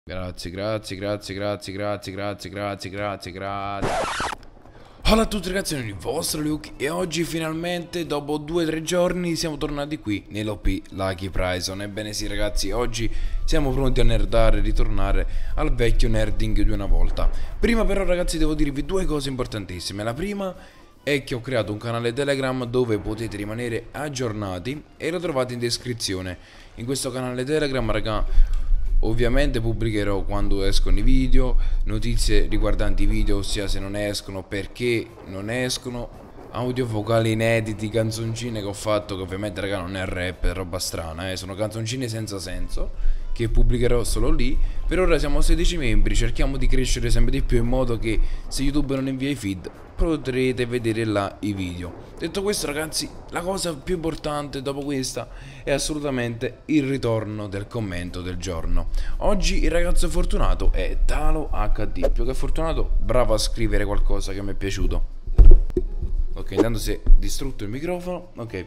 Grazie, grazie, grazie, grazie, grazie, grazie, grazie, grazie, grazie. Hola a tutti ragazzi, sono il vostro Luke e oggi finalmente dopo 2-3 giorni siamo tornati qui nell'OP Lucky Prison. Ebbene sì ragazzi, oggi siamo pronti a nerdare e ritornare al vecchio nerding di una volta. Prima però ragazzi devo dirvi due cose importantissime. La prima è che ho creato un canale Telegram dove potete rimanere aggiornati e lo trovate in descrizione. In questo canale Telegram raga, ovviamente pubblicherò quando escono i video, notizie riguardanti i video, ossia se non escono, perché non escono, audio vocali inediti, canzoncine che ho fatto, che ovviamente raga non è rap, è roba strana, sono canzoncine senza senso che pubblicherò solo lì. Per ora siamo 16 membri, cerchiamo di crescere sempre di più in modo che se YouTube non invia i feed potrete vedere là i video. Detto questo ragazzi, la cosa più importante dopo questa è assolutamente il ritorno del commento del giorno. Oggi il ragazzo fortunato è Talo HD, più che fortunato bravo a scrivere qualcosa che mi è piaciuto. Ok, intanto si è distrutto il microfono. Ok,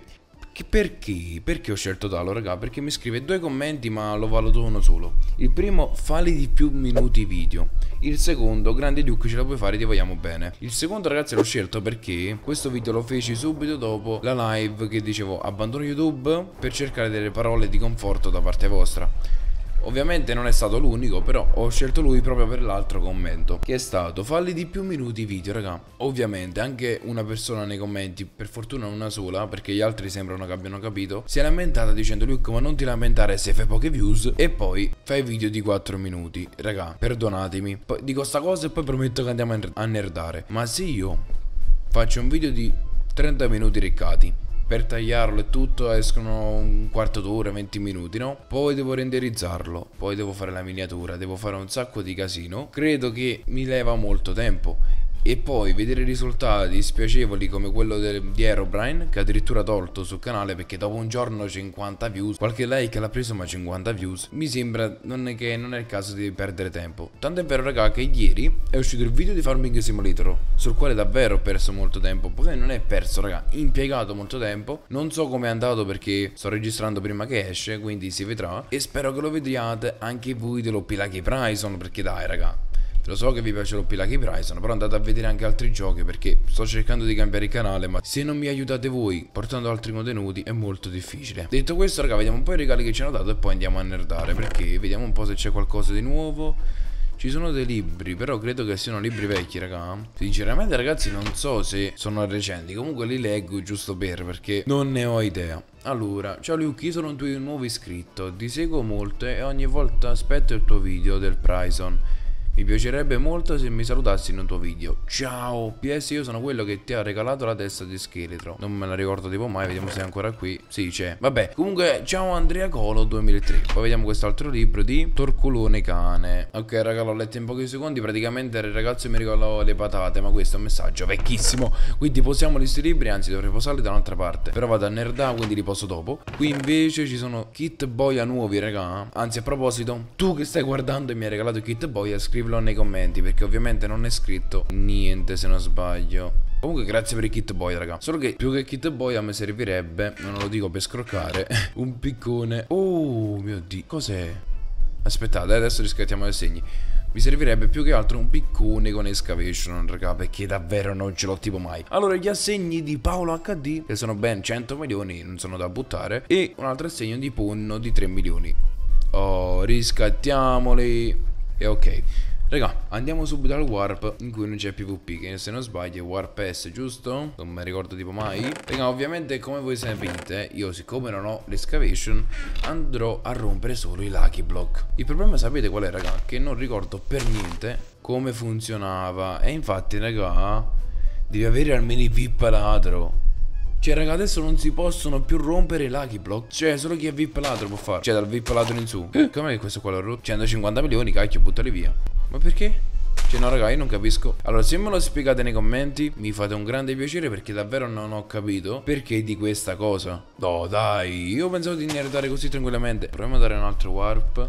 perché ho scelto Talo raga? Perché mi scrive due commenti ma lo valuto uno solo. Il primo, fali di più minuti video. Il secondo, grande Duke, ce la puoi fare, ti vogliamo bene. Il secondo ragazzi l'ho scelto perché questo video lo feci subito dopo la live che dicevo abbandono YouTube per cercare delle parole di conforto da parte vostra. Ovviamente non è stato l'unico, però ho scelto lui proprio per l'altro commento, che è stato falli di più minuti video raga. Ovviamente anche una persona nei commenti, per fortuna una sola, perché gli altri sembrano che abbiano capito, si è lamentata dicendo Luke ma non ti lamentare se fai poche views e poi fai video di 4 minuti. Raga, perdonatemi, poi dico sta cosa e poi prometto che andiamo a nerdare. Ma se io faccio un video di 30 minuti riccati, per tagliarlo e tutto escono un quarto d'ora, 20 minuti, no? Poi devo renderizzarlo, poi devo fare la miniatura, devo fare un sacco di casino. Credo che mi leva molto tempo. E poi vedere risultati spiacevoli come quello di Herobrine, che addirittura ha tolto sul canale perché dopo un giorno 50 views, qualche like l'ha preso ma 50 views, mi sembra non è il caso di perdere tempo. Tanto è vero raga che ieri è uscito il video di Farming Simulator, sul quale davvero ho perso molto tempo. Poi non è perso raga, impiegato molto tempo. Non so come è andato perché sto registrando prima che esce, quindi si vedrà. E spero che lo vediate anche voi dell'OP Lucky Prison, perché dai raga, lo so che vi piace l'OP Lucky Prison, però andate a vedere anche altri giochi perché sto cercando di cambiare il canale, ma se non mi aiutate voi portando altri contenuti è molto difficile. Detto questo raga, vediamo un po' i regali che ci hanno dato e poi andiamo a nerdare, perché vediamo un po' se c'è qualcosa di nuovo. Ci sono dei libri, però credo che siano libri vecchi raga. Sinceramente ragazzi non so se sono recenti, comunque li leggo giusto perché non ne ho idea. Allora, ciao Luke, io sono un tuo nuovo iscritto, ti seguo molto e ogni volta aspetto il tuo video del Prison. Mi piacerebbe molto se mi salutassi in un tuo video. Ciao. PS, io sono quello che ti ha regalato la testa di scheletro. Non me la ricordo tipo mai. Vediamo se è ancora qui. Sì, c'è. Vabbè, comunque ciao Andrea Colo 2003. Poi vediamo quest'altro libro di Torculone Cane. Ok raga, l'ho letto in pochi secondi. Praticamente il ragazzo mi regalò le patate, ma questo è un messaggio vecchissimo. Quindi posiamo questi libri. Anzi dovrei posarli da un'altra parte, però vado a nerdare, quindi li poso dopo. Qui invece ci sono Kit Boia nuovi raga. Anzi a proposito, tu che stai guardando e mi hai regalato Kit Boia, scrivilo nei commenti, perché ovviamente non è scritto niente se non sbaglio. Comunque grazie per il Kit Boy raga. Solo che più che Kit Boy a me servirebbe, non lo dico per scroccare, un piccone. Oh mio dio, cos'è? Aspettate, adesso riscattiamo i segni. Mi servirebbe più che altro un piccone con excavation raga, perché davvero non ce l'ho tipo mai. Allora gli assegni di Paolo HD, che sono ben 100 milioni, non sono da buttare. E un altro assegno di Punno di 3 milioni. Oh, riscattiamoli. E ok raga, andiamo subito al warp in cui non c'è PvP, che se non sbaglio è warp S, giusto? Non mi ricordo tipo mai. Raga, ovviamente come voi sapete, io siccome non ho l'escavation andrò a rompere solo i lucky block. Il problema sapete qual è raga? Che non ricordo per niente come funzionava. E infatti raga, devi avere almeno i VIP ladro. Cioè raga, adesso non si possono più rompere i lucky block. Cioè solo chi è VIP ladro può fare. Cioè dal VIP ladro in su. Com'è che questo qua l'ho rotto? 150 milioni, cacchio, buttali via. Ma perché? Cioè no raga, io non capisco. Allora se me lo spiegate nei commenti mi fate un grande piacere, perché davvero non ho capito perché di questa cosa. No dai, io pensavo di nerdare così tranquillamente. Proviamo a dare un altro warp.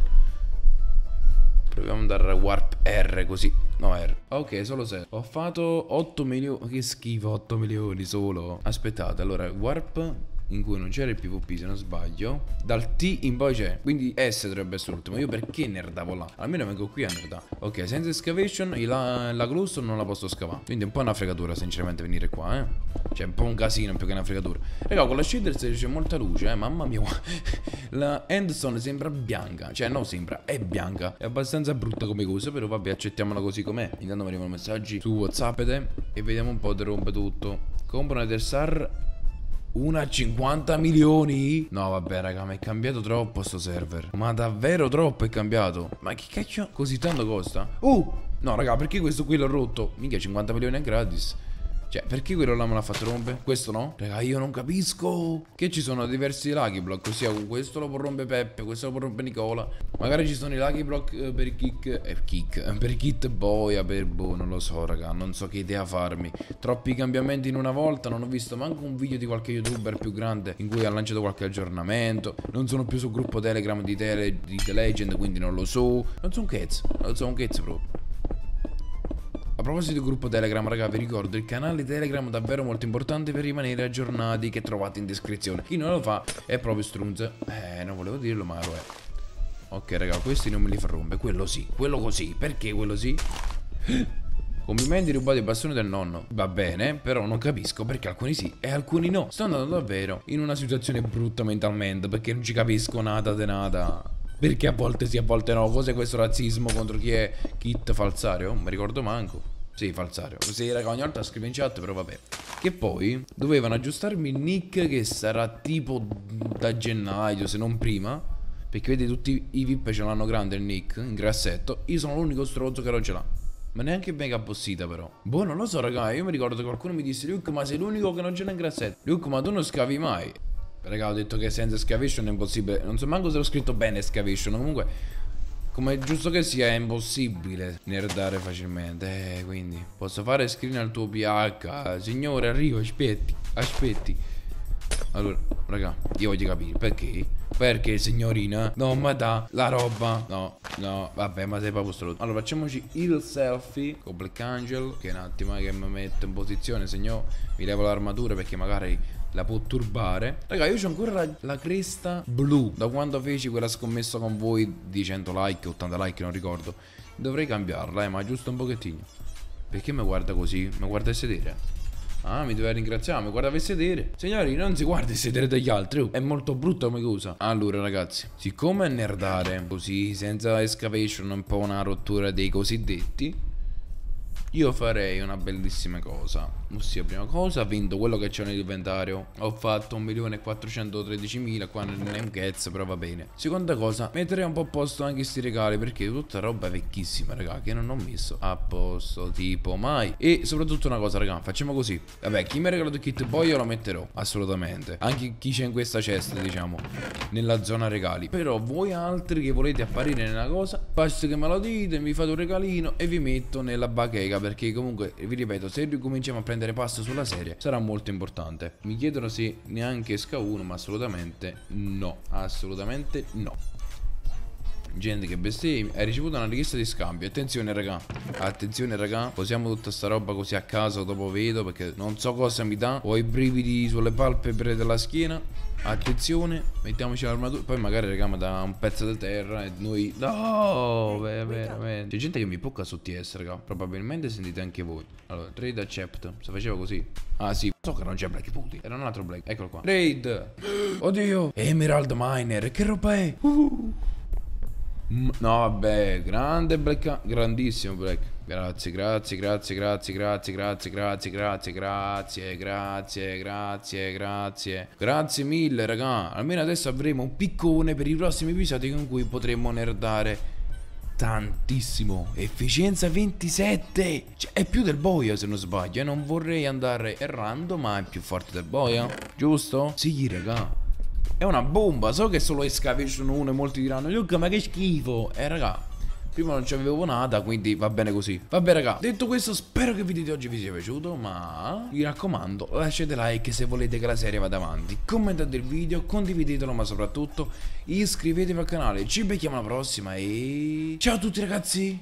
Proviamo ad andare a warp R così. No R. Ok, solo 6. Ho fatto 8 milioni. Che schifo, 8 milioni solo. Aspettate, allora warp in cui non c'era il PvP se non sbaglio. Dal T in poi c'è, quindi S dovrebbe essere l'ultimo. Io perché nerdavo là? Almeno vengo qui a nerdare. Ok, senza excavation la glowstone non la posso scavare, quindi è un po' una fregatura sinceramente venire qua, cioè un po' un casino più che una fregatura. Raga, con la shader c'è molta luce, mamma mia. La endstone sembra bianca, cioè no sembra, è bianca. È abbastanza brutta come cosa, però vabbè, accettiamola così com'è. Intanto mi arrivano messaggi su WhatsApp e vediamo un po' dove rompe tutto. Compro una Edersar una a 50 milioni? No vabbè raga, ma è cambiato troppo sto server. Ma davvero troppo è cambiato. Ma che cacchio? Così tanto costa? No raga, perché questo qui l'ho rotto? Minchia, 50 milioni è gratis. Cioè, perché quello là me l'ha fatto rompere? Questo no? Raga, io non capisco. Che ci sono diversi lucky block, ossia con questo lo può rompere Peppe, questo lo può rompere Nicola. Magari ci sono i lucky block per i per i kit boia, per boh, non lo so raga, non so che idea farmi. Troppi cambiamenti in una volta, non ho visto manco un video di qualche youtuber più grande in cui ha lanciato qualche aggiornamento. Non sono più sul gruppo Telegram di The Legend, quindi non lo so. Non so un cazzo, non so un cazzo proprio. A proposito di gruppo Telegram, raga, vi ricordo il canale Telegram davvero molto importante per rimanere aggiornati, che trovate in descrizione. Chi non lo fa è proprio strunz. Non volevo dirlo, ma lo è. Ok, raga, questi non me li fa rompere. Quello sì, quello così. Perché quello sì? Complimenti, rubate il bastone del nonno. Va bene, però non capisco perché alcuni sì e alcuni no. Sto andando davvero in una situazione brutta mentalmente, perché non ci capisco nada de nada. Perché a volte sì, a volte no. Cos'è questo razzismo contro chi è kit falsario? Mi ricordo manco. Sì, falsario. Sì, raga, ogni volta scrivo in chat, però vabbè. Che poi dovevano aggiustarmi il nick, che sarà tipo da gennaio, se non prima. Perché vedi, tutti i VIP ce l'hanno grande il nick, in grassetto. Io sono l'unico stronzo che non ce l'ha. Ma neanche mega appossita però. Boh, non lo so raga, io mi ricordo che qualcuno mi disse: Luke, ma sei l'unico che non ce l'ha in grassetto. Luke, ma tu non scavi mai. Raga, ho detto che senza excavation è impossibile. Non so manco se l'ho scritto bene excavation. Comunque, come è giusto che sia, è impossibile nerdare facilmente. Quindi posso fare screen al tuo PH. Signore, arrivo, aspetti. Allora, raga, io voglio capire perché. Perché signorina non mi dà la roba. No, vabbè, ma sei proprio stronzo. Allora facciamoci il selfie con Black Angel, che è un attimo che mi metto in posizione, se no mi levo l'armatura perché magari la può turbare. Raga, io c'ho ancora la cresta blu da quando feci quella scommessa con voi di 100 like, 80 like, non ricordo. Dovrei cambiarla, ma giusto un pochettino. Perché mi guarda così? Mi guarda a sedere. Ah, mi doveva ringraziare, mi guarda per sedere. Signori, non si guarda il sedere degli altri, è molto brutto come cosa. Allora ragazzi, siccome nerdare così senza excavation è un po' una rottura dei cosiddetti, io farei una bellissima cosa. Ossia, prima cosa, vinto quello che c'è nell'inventario. Ho fatto 1.413.000. Qua non è un cazzo, però va bene. Seconda cosa, metterei un po' a posto anche sti regali, perché tutta roba vecchissima, raga, che non ho messo a posto tipo mai. E soprattutto una cosa, raga, facciamo così. Vabbè, chi mi ha regalato il kit boy io lo metterò, assolutamente. Anche chi c'è in questa cesta, diciamo, nella zona regali. Però voi altri che volete apparire nella cosa, basta che me lo dite, mi fate un regalino e vi metto nella bacheca. Perché comunque, vi ripeto, se ricominciamo a prendere passo sulla serie sarà molto importante. Mi chiedono se neanche esca uno, ma assolutamente no. Assolutamente no. Gente che bestemmia. Hai ricevuto una richiesta di scambio. Attenzione raga, posiamo tutta sta roba così a caso, dopo vedo, perché non so cosa mi dà. Ho i brividi sulle palpebre della schiena. Attenzione, mettiamoci l'armatura. Poi magari raga mi dà un pezzo di terra e noi... No, veramente. C'è gente che mi pocca su TS raga. Probabilmente sentite anche voi. Allora, trade accept. Se faceva così. Ah sì, so che non c'è black puti. Era un altro black. Eccolo qua. Trade. Oddio. Emerald Miner. Che roba è? No vabbè, grande Black, grandissimo Black. Grazie mille raga. Almeno adesso avremo un piccone per i prossimi episodi con cui potremo nerdare tantissimo. Efficienza 27, cioè, è più del boia se non sbaglio. Non vorrei andare errando, ma è più forte del boia, giusto? Sì raga, è una bomba. So che solo excavation 1 e molti diranno Luca ma che schifo. Raga, prima non c'avevo nada, quindi va bene così. Vabbè raga, detto questo, spero che il video di oggi vi sia piaciuto. Ma mi raccomando, lasciate like se volete che la serie vada avanti. Commentate il video, condividetelo, ma soprattutto iscrivetevi al canale. Ci becchiamo alla prossima e ciao a tutti ragazzi.